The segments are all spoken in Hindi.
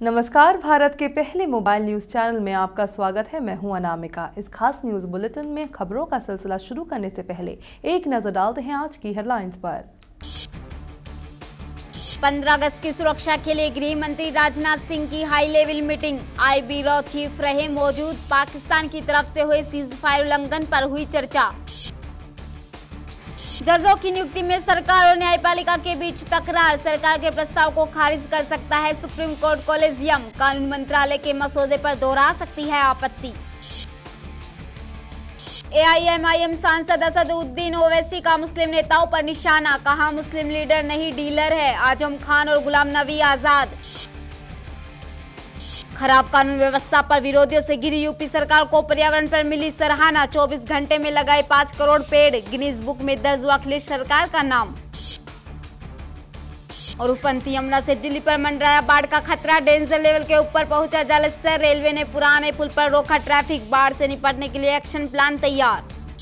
नमस्कार, भारत के पहले मोबाइल न्यूज चैनल में आपका स्वागत है। मैं हूं अनामिका। इस खास न्यूज बुलेटिन में खबरों का सिलसिला शुरू करने से पहले एक नजर डालते हैं आज की हेडलाइंस पर। 15 अगस्त की सुरक्षा के लिए गृह मंत्री राजनाथ सिंह की हाई लेवल मीटिंग। आई ब्यूरो चीफ रहे मौजूद। पाकिस्तान की तरफ से हुए सीज फायर उल्लंघन पर हुई चर्चा। जजों की नियुक्ति में सरकार और न्यायपालिका के बीच तकरार। सरकार के प्रस्ताव को खारिज कर सकता है सुप्रीम कोर्ट कॉलेजियम। कानून मंत्रालय के मसौदे पर दोहरा सकती है आपत्ति। एआईएमआईएम सांसद असदुद्दीन ओवैसी का मुस्लिम नेताओं पर निशाना। कहा, मुस्लिम लीडर नहीं डीलर है। आजम खान और गुलाम नबी आजाद। खराब कानून व्यवस्था पर विरोधियों से घिरी यूपी सरकार को पर्यावरण पर मिली सराहना। 24 घंटे में लगाए 5 करोड़ पेड़। गिनीज बुक में दर्ज हुआ अखिलेश सरकार का नाम। और उफनती यमुना से दिल्ली पर मंडराया बाढ़ का खतरा। डेंजर लेवल के ऊपर पहुंचा जलस्तर। रेलवे ने पुराने पुल पर रोका ट्रैफिक। बाढ़ से निपटने के लिए एक्शन प्लान तैयार।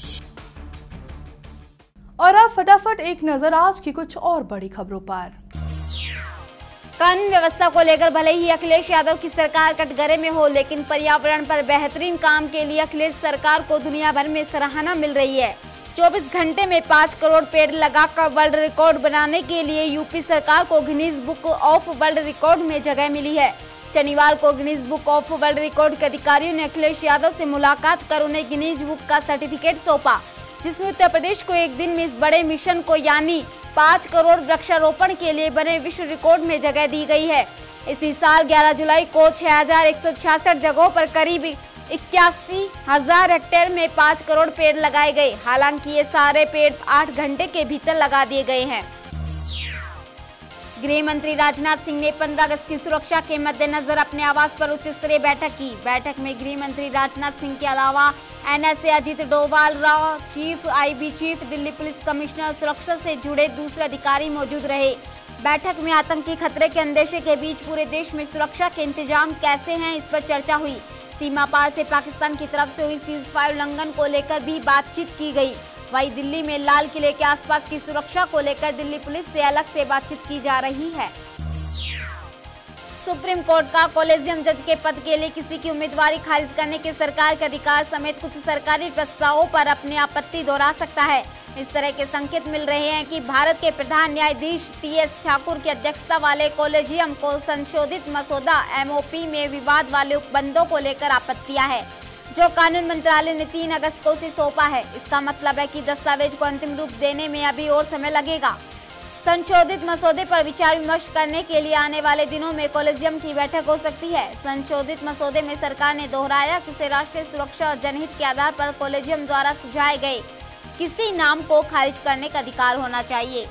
और अब फटाफट एक नजर आज की कुछ और बड़ी खबरों पर। कानून व्यवस्था को लेकर भले ही अखिलेश यादव की सरकार कटघरे में हो, लेकिन पर्यावरण पर बेहतरीन काम के लिए अखिलेश सरकार को दुनिया भर में सराहना मिल रही है। 24 घंटे में 5 करोड़ पेड़ लगाकर वर्ल्ड रिकॉर्ड बनाने के लिए यूपी सरकार को Guinness Book of World Record में जगह मिली है। शनिवार को Guinness Book of World Record के अधिकारियों ने अखिलेश यादव से मुलाकात कर उन्हें गिनीज बुक का सर्टिफिकेट सौंपा, जिसमें उत्तर प्रदेश को एक दिन में इस बड़े मिशन को यानी 5 करोड़ वृक्षारोपण के लिए बने विश्व रिकॉर्ड में जगह दी गई है। इसी साल 11 जुलाई को 6166 जगहों पर करीब 81,000 हेक्टेयर में 5 करोड़ पेड़ लगाए गए। हालांकि ये सारे पेड़ 8 घंटे के भीतर लगा दिए गए हैं। गृह मंत्री राजनाथ सिंह ने 15 अगस्त की सुरक्षा के मद्देनजर अपने आवास पर उच्च स्तरीय बैठक की। बैठक में गृह मंत्री राजनाथ सिंह के अलावा एनएसए अजीत डोभाल, राव chief, IB chief, Delhi police commissioner और सुरक्षा से जुड़े दूसरे अधिकारी मौजूद रहे। बैठक में आतंकी खतरे के अंदेशे के बीच पूरे देश में सुरक्षा के इंतजाम कैसे हैं, इस पर चर्चा हुई। सीमा पार से पाकिस्तान की तरफ से हुई सीज फायर उल्लंघन को लेकर भी बातचीत की गई। वहीं दिल्ली में लाल किले के आसपास की सुरक्षा को लेकर दिल्ली पुलिस से अलग से बातचीत की जा रही है। सुप्रीम कोर्ट का कॉलेजियम जज के पद के लिए किसी की उम्मीदवारी खारिज करने के सरकार के अधिकार समेत कुछ सरकारी प्रस्तावों पर अपनी आपत्ति दोहरा सकता है। इस तरह के संकेत मिल रहे हैं कि भारत के प्रधान न्यायाधीश टीएस ठाकुर की अध्यक्षता वाले कॉलेजियम को संशोधित मसौदा एमओपी में विवाद वाले उपबंधों को लेकर आपत्तियां है, जो कानून मंत्रालय ने 3 अगस्त को उसे सौंपा है। इसका मतलब है कि दस्तावेज को अंतिम रूप देने में अभी और समय लगेगा। संशोधित मसौदे पर विचार विमर्श करने के लिए आने वाले दिनों में कॉलेजियम की बैठक हो सकती है। संशोधित मसौदे में सरकार ने दोहराया कि उसे राष्ट्रीय सुरक्षा और जनहित के आधार पर कॉलेजियम द्वारा सुझाए गए किसी नाम को खारिज करने का अधिकार होना चाहिए।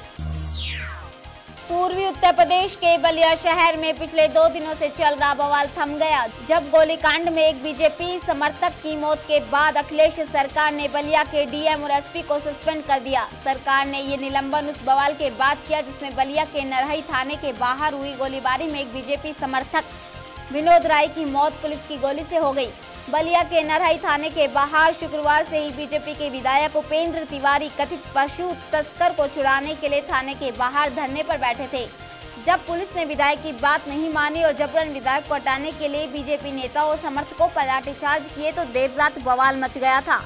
पूर्वी उत्तर प्रदेश के बलिया शहर में पिछले 2 दिनों से चल रहा बवाल थम गया, जब गोलीकांड में एक बीजेपी समर्थक की मौत के बाद अखिलेश सरकार ने बलिया के डीएम और एसपी को सस्पेंड कर दिया। सरकार ने ये निलंबन उस बवाल के बाद किया जिसमें बलिया के नरहई थाने के बाहर हुई गोलीबारी में एक बीजेपी समर्थक विनोद राय की मौत पुलिस की गोली से हो गई। बलिया के नरहई थाने के बाहर शुक्रवार से ही बीजेपी के विधायक उपेंद्र तिवारी कथित पशु तस्कर को छुड़ाने के लिए थाने के बाहर धरने पर बैठे थे। जब पुलिस ने विधायक की बात नहीं मानी और जबरन विधायक को हटाने के लिए बीजेपी नेताओं और समर्थकों पर लाठीचार्ज किए तो देर रात बवाल मच गया था।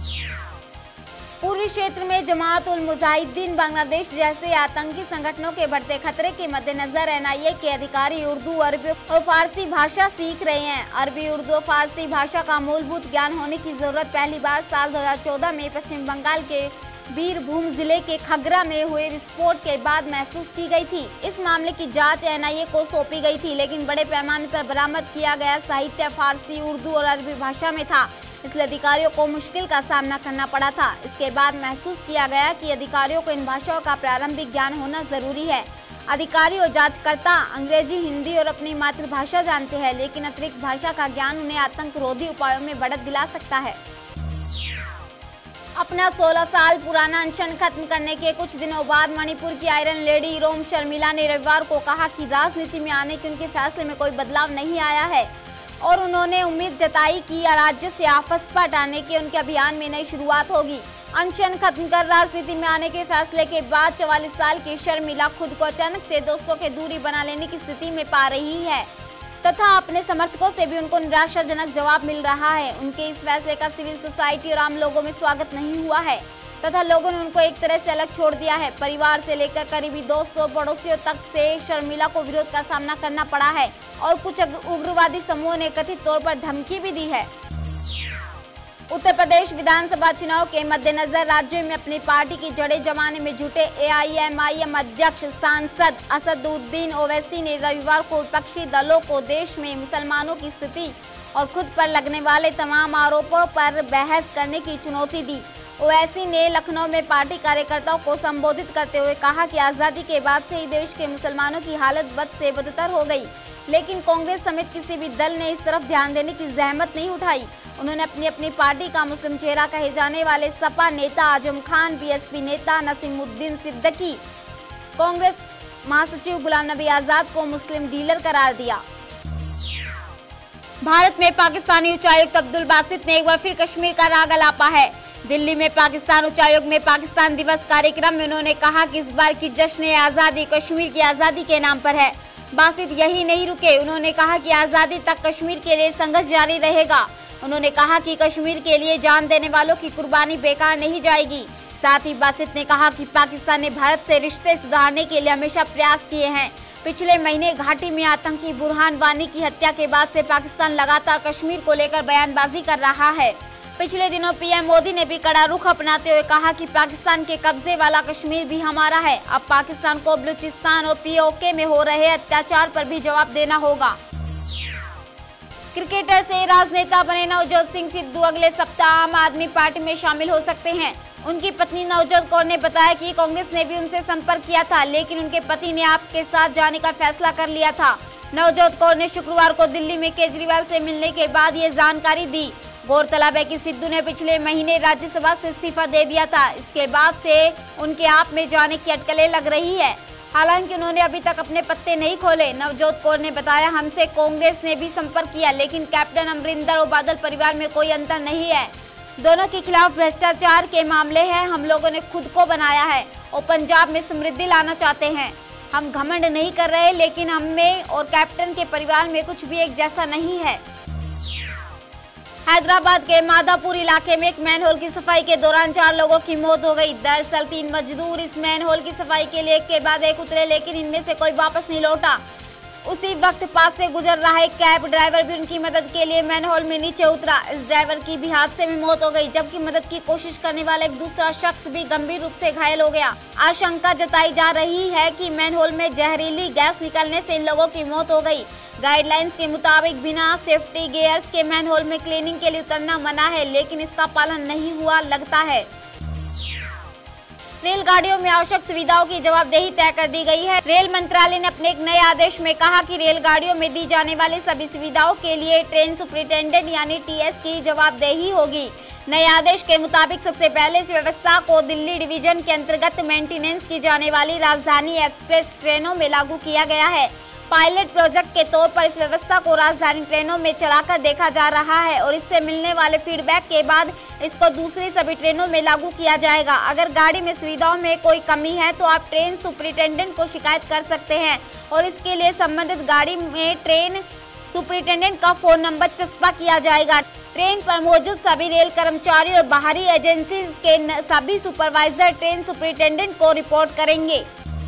पूर्वी क्षेत्र में जमात उल मुजाहिदीन बांग्लादेश जैसे आतंकी संगठनों के बढ़ते खतरे के मद्देनजर एनआईए के अधिकारी उर्दू, अरबी और फारसी भाषा सीख रहे हैं। अरबी, उर्दू और फारसी भाषा का मूलभूत ज्ञान होने की जरूरत पहली बार साल 2014 में पश्चिम बंगाल के बीरभूम जिले के खगरा में हुए विस्फोट के बाद महसूस की गई थी। इस मामले की जांच एनआईए को सौंपी गई थी, लेकिन बड़े पैमाने पर बरामद किया गया साहित्य फारसी, उर्दू और अरबी भाषा में था, इसलिए अधिकारियों को मुश्किल का सामना करना पड़ा था। इसके बाद महसूस किया गया कि अधिकारियों को इन भाषाओं का प्रारंभिक ज्ञान होना जरूरी है। अधिकारी और जांचकर्ता अंग्रेजी, हिंदी और अपनी मातृभाषा जानते हैं, लेकिन अतिरिक्त भाषा का ज्ञान उन्हें आतंक रोधी उपायों में बढ़त दिला सकता है। अपना 16 साल पुराना अनशन खत्म करने के कुछ दिनों बाद मणिपुर की आयरन लेडी इरोम शर्मिला ने रविवार को कहा कि राजनीति में आने के उनके फैसले में कोई बदलाव नहीं आया है और उन्होंने उम्मीद जताई कि राज्य से आपसपा हटाने के उनके अभियान में नई शुरुआत होगी। अनशन खत्म कर राजनीति में आने के फैसले के बाद 44 साल की शर्मिला खुद को अचानक से दोस्तों के दूरी बना लेने की स्थिति में पा रही है। तथा अपने समर्थकों से भी उनको निराशाजनक जवाब मिल रहा है। उनके इस फैसले का सिविल सोसाइटी और आम लोगों में स्वागत नहीं हुआ है तथा लोगों ने उनको एक तरह से अलग छोड़ दिया है। परिवार से लेकर करीबी दोस्तों पड़ोसियों तक से शर्मिला को विरोध का सामना करना पड़ा है और कुछ उग्रवादी समूहों ने कथित तौर पर धमकी भी दी है। उत्तर प्रदेश विधानसभा चुनाव के मद्देनजर राज्य में अपनी पार्टी की जड़ें जमाने में जुटे AIMIM अध्यक्ष सांसद असदुद्दीन ओवैसी ने रविवार को विपक्षी दलों को देश में मुसलमानों की स्थिति और खुद पर लगने वाले तमाम आरोपों पर बहस करने की चुनौती दी। ओवैसी ने लखनऊ में पार्टी कार्यकर्ताओं को संबोधित करते हुए कहा कि आज़ादी के बाद से ही देश के मुसलमानों की हालत बद से बदतर हो गई, लेकिन कांग्रेस समेत किसी भी दल ने इस तरफ ध्यान देने की जहमत नहीं उठाई। उन्होंने अपनी पार्टी का मुस्लिम चेहरा कहे जाने वाले सपा नेता आजम खान, BSP नेता नसीमुद्दीन सिद्दीकी, कांग्रेस महासचिव गुलाम नबी आजाद को मुस्लिम डीलर करार दिया। भारत में पाकिस्तानी उच्चायुक्त अब्दुल बासित ने एक बार फिर कश्मीर का राग अलापा है। दिल्ली में पाकिस्तान उच्चायोग में पाकिस्तान दिवस कार्यक्रम में उन्होंने कहा कि इस बार की जश्न आज़ादी कश्मीर की आज़ादी के नाम पर है। बासित यही नहीं रुके, उन्होंने कहा कि आज़ादी तक कश्मीर के लिए संघर्ष जारी रहेगा। उन्होंने कहा कि कश्मीर के लिए जान देने वालों की कुर्बानी बेकार नहीं जाएगी। साथ ही बासित ने कहा कि पाकिस्तान ने भारत से रिश्ते सुधारने के लिए हमेशा प्रयास किए हैं। पिछले महीने घाटी में आतंकी बुरहान वानी की हत्या के बाद से पाकिस्तान लगातार कश्मीर को लेकर बयानबाजी कर रहा है। पिछले दिनों PM मोदी ने भी कड़ा रुख अपनाते हुए कहा कि पाकिस्तान के कब्जे वाला कश्मीर भी हमारा है। अब पाकिस्तान को बलूचिस्तान और POK में हो रहे अत्याचार पर भी जवाब देना होगा। क्रिकेटर से राजनेता बने नवजोत सिंह सिद्धू अगले सप्ताह आम आदमी पार्टी में शामिल हो सकते हैं। उनकी पत्नी नवजोत कौर ने बताया कि कांग्रेस ने भी उनसे संपर्क किया था, लेकिन उनके पति ने आपके साथ जाने का फैसला कर लिया था। नवजोत कौर ने शुक्रवार को दिल्ली में केजरीवाल से मिलने के बाद ये जानकारी दी। गौरतलब है कि सिद्धू ने पिछले महीने राज्यसभा से इस्तीफा दे दिया था। इसके बाद से उनके आप में जाने की अटकलें लग रही है। हालांकि उन्होंने अभी तक अपने पत्ते नहीं खोले। नवजोत कौर ने बताया, हमसे कांग्रेस ने भी संपर्क किया, लेकिन कैप्टन अमरिंदर और बादल परिवार में कोई अंतर नहीं है। दोनों के खिलाफ भ्रष्टाचार के मामले हैं। हम लोगों ने खुद को बनाया है और पंजाब में समृद्धि लाना चाहते हैं। हम घमंड नहीं कर रहे, लेकिन हम में और कैप्टन के परिवार में कुछ भी एक जैसा नहीं है। हैदराबाद के माधापुर इलाके में एक मैनहोल की सफाई के दौरान 4 लोगों की मौत हो गई। दरअसल 3 मजदूर इस मैनहोल की सफाई के लिए एक के बाद एक उतरे, लेकिन इनमें से कोई वापस नहीं लौटा। उसी वक्त पास से गुजर रहा एक कैब ड्राइवर भी उनकी मदद के लिए मैनहोल में नीचे उतरा। इस ड्राइवर की भी हादसे में मौत हो गई, जबकि मदद की कोशिश करने वाला एक दूसरा शख्स भी गंभीर रूप से घायल हो गया। आशंका जताई जा रही है कि मैनहोल में जहरीली गैस निकलने से इन लोगों की मौत हो गई। गाइडलाइंस के मुताबिक बिना सेफ्टी गियर्स के मैनहोल में क्लीनिंग के लिए उतरना मना है, लेकिन इसका पालन नहीं हुआ लगता है। रेलगाड़ियों में आवश्यक सुविधाओं की जवाबदेही तय कर दी गई है। रेल मंत्रालय ने अपने एक नए आदेश में कहा कि रेलगाड़ियों में दी जाने वाली सभी सुविधाओं के लिए ट्रेन सुपरिटेंडेंट यानी TS की जवाबदेही होगी। नए आदेश के मुताबिक सबसे पहले इस व्यवस्था को दिल्ली डिवीजन के अंतर्गत मेंटेनेंस की जाने वाली राजधानी एक्सप्रेस ट्रेनों में लागू किया गया है। पायलट प्रोजेक्ट के तौर पर इस व्यवस्था को राजधानी ट्रेनों में चलाकर देखा जा रहा है और इससे मिलने वाले फीडबैक के बाद इसको दूसरी सभी ट्रेनों में लागू किया जाएगा। अगर गाड़ी में सुविधाओं में कोई कमी है तो आप ट्रेन सुपरिटेंडेंट को शिकायत कर सकते हैं और इसके लिए संबंधित गाड़ी में ट्रेन सुपरिटेंडेंट का फोन नंबर चस्पा किया जाएगा। ट्रेन पर मौजूद सभी रेल कर्मचारी और बाहरी एजेंसी के सभी सुपरवाइजर ट्रेन सुपरिटेंडेंट को रिपोर्ट करेंगे।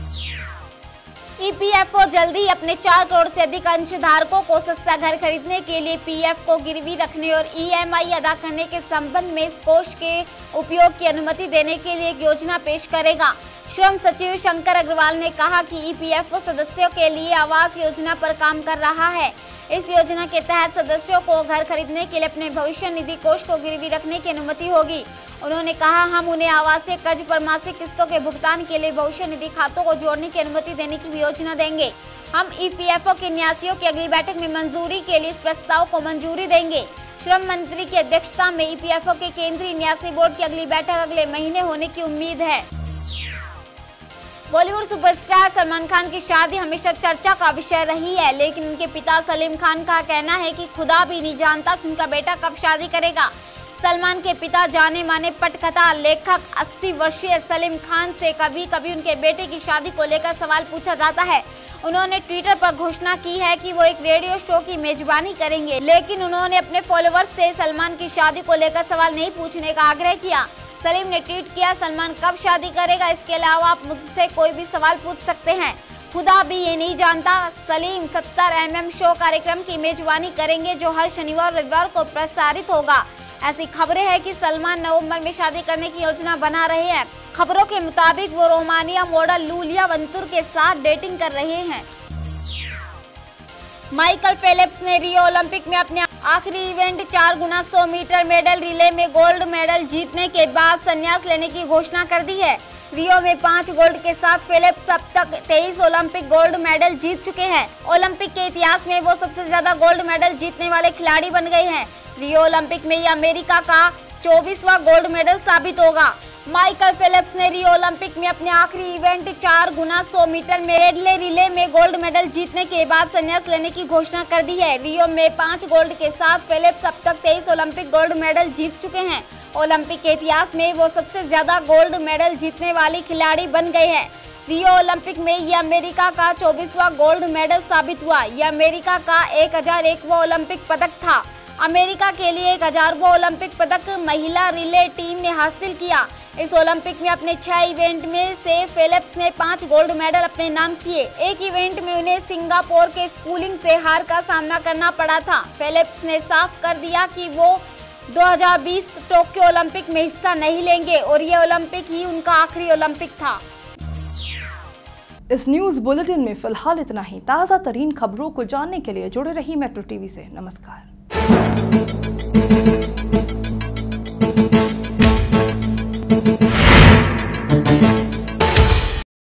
EPFO जल्द ही अपने 4 करोड़ से अधिक अंशधारकों को सस्ता घर खरीदने के लिए PF को गिरवी रखने और EMI अदा करने के संबंध में इस कोष के उपयोग की अनुमति देने के लिए एक योजना पेश करेगा। श्रम सचिव शंकर अग्रवाल ने कहा कि EPFO सदस्यों के लिए आवास योजना पर काम कर रहा है। इस योजना के तहत सदस्यों को घर खरीदने के लिए अपने भविष्य निधि कोष को गिरवी रखने की अनुमति होगी। उन्होंने कहा, हम उन्हें आवासीय कर्ज पर मासिक किस्तों के भुगतान के लिए भविष्य निधि खातों को जोड़ने की अनुमति देने की भी योजना देंगे। हम EPFO के न्यासियों की अगली बैठक में मंजूरी के लिए इस प्रस्ताव को मंजूरी देंगे। श्रम मंत्री की अध्यक्षता में EPFO के केंद्रीय न्यासी बोर्ड की अगली बैठक अगले महीने होने की उम्मीद है। बॉलीवुड सुपरस्टार सलमान खान की शादी हमेशा चर्चा का विषय रही है, लेकिन उनके पिता सलीम खान का कहना है कि खुदा भी नहीं जानता कि उनका बेटा कब शादी करेगा। सलमान के पिता जाने माने पटकथा लेखक 80 वर्षीय सलीम खान से कभी कभी उनके बेटे की शादी को लेकर सवाल पूछा जाता है। उन्होंने ट्विटर पर घोषणा की है कि वो एक रेडियो शो की मेजबानी करेंगे, लेकिन उन्होंने अपने फॉलोअर्स से सलमान की शादी को लेकर सवाल नहीं पूछने का आग्रह किया। सलीम ने ट्वीट किया, सलमान कब शादी करेगा, इसके अलावा आप मुझसे कोई भी सवाल पूछ सकते हैं, खुदा भी ये नहीं जानता। सलीम 70mm शो कार्यक्रम की मेजबानी करेंगे जो हर शनिवार और रविवार को प्रसारित होगा। ऐसी खबरें हैं कि सलमान नवंबर में शादी करने की योजना बना रहे हैं। खबरों के मुताबिक वो रोमानिया मॉडल लूलिया वंतूर के साथ डेटिंग कर रहे हैं। माइकल फेलिप्स ने रियो ओलंपिक में अपने आखिरी event 4x100 metre medal relay में गोल्ड मेडल जीतने के बाद संन्यास लेने की घोषणा कर दी है। रियो में 5 गोल्ड के साथ फेलिप्स अब तक 23 ओलंपिक गोल्ड मेडल जीत चुके हैं। ओलंपिक के इतिहास में वो सबसे ज्यादा गोल्ड मेडल जीतने वाले खिलाड़ी बन गए हैं। रियो ओलंपिक में ये अमेरिका का 24वां गोल्ड मेडल साबित होगा। माइकल फेलिप्स ने रियो ओलंपिक में अपने आखिरी event 4x100 metre medal relay में गोल्ड मेडल जीतने के बाद संन्यास लेने की घोषणा कर दी है। रियो में 5 गोल्ड के साथ फेलिप्स अब तक 23 ओलंपिक गोल्ड मेडल जीत चुके हैं। ओलंपिक के इतिहास में वो सबसे ज्यादा गोल्ड मेडल जीतने वाली खिलाड़ी बन गए हैं। रियो ओलंपिक में ये अमेरिका का 24वां गोल्ड मेडल साबित हुआ। यह अमेरिका का 1001वां ओलंपिक पदक था। अमेरिका के लिए 1000वां ओलंपिक पदक महिला रिले टीम ने हासिल किया। इस ओलंपिक में अपने 6 इवेंट में से फेलिप्स ने 5 गोल्ड मेडल अपने नाम किए। एक इवेंट में उन्हें सिंगापुर के स्कूलिंग से हार का सामना करना पड़ा था। फेलिप्स ने साफ कर दिया कि वो 2020 टोक्यो ओलंपिक में हिस्सा नहीं लेंगे और ये ओलंपिक ही उनका आखिरी ओलंपिक था। इस न्यूज बुलेटिन में फिलहाल इतना ही। ताज़ा तरीन खबरों को जानने के लिए जुड़े रहिए मेट्रो टीवी से। नमस्कार।